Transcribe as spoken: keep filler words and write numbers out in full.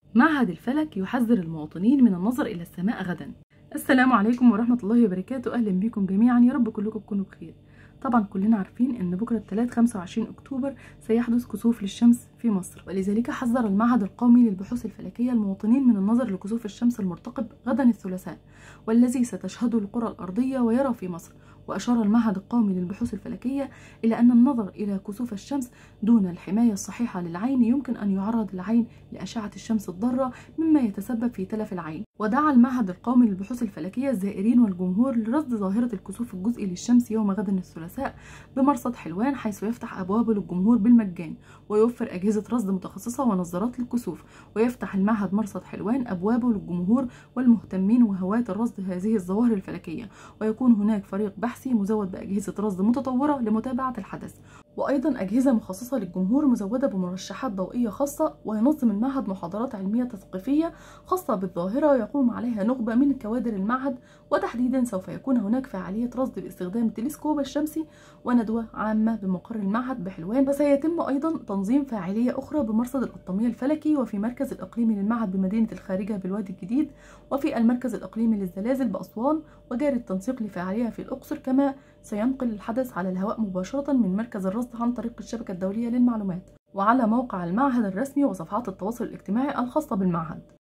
معهد الفلك يحذر المواطنين من النظر إلى السماء غدا. السلام عليكم ورحمة الله وبركاته، أهلا بكم جميعا، يا رب كلكم تكونوا بخير. طبعا كلنا عارفين ان بكرة الثلاث خمسة وعشرين اكتوبر سيحدث كسوف للشمس في مصر، ولذلك حذر المعهد القومي للبحوث الفلكية المواطنين من النظر لكسوف الشمس المرتقب غدا الثلاثاء، والذي ستشهده القرى الأرضية ويرى في مصر. وأشار المعهد القومي للبحوث الفلكية إلى أن النظر إلى كسوف الشمس دون الحماية الصحيحة للعين يمكن أن يعرض العين لأشعة الشمس الضارة، مما يتسبب في تلف العين. ودعا المعهد القومي للبحوث الفلكية الزائرين والجمهور لرصد ظاهرة الكسوف الجزئي للشمس يوم غد الثلاثاء بمرصد حلوان، حيث يفتح أبوابه للجمهور بالمجان ويوفر أجهزة رصد متخصصة ونظارات للكسوف. ويفتح المعهد مرصد حلوان أبوابه للجمهور والمهتمين وهواة الرصد هذه الظواهر الفلكية، ويكون هناك فريق بحثي مزود بأجهزة رصد متطورة لمتابعة الحدث، وأيضا أجهزة مخصصة للجمهور مزودة بمرشحات ضوئية خاصة. وينظم المعهد محاضرات علمية تثقيفية خاصة بالظاهرة يقوم عليها نخبة من كوادر المعهد، وتحديدا سوف يكون هناك فعالية رصد باستخدام التلسكوب الشمسي وندوة عامة بمقر المعهد بحلوان. وسيتم أيضا تنظيم فاعلية أخرى بمرصد القطامية الفلكي، وفي مركز الإقليمي للمعهد بمدينة الخارجة بالوادي الجديد، وفي المركز الإقليمي للزلازل بأسوان، وجاري التنسيق لفعالية في الأقصر. كما سينقل الحدث على الهواء مباشرة من مركز الرصد عن طريق الشبكة الدولية للمعلومات وعلى موقع المعهد الرسمي وصفحات التواصل الاجتماعي الخاصة بالمعهد.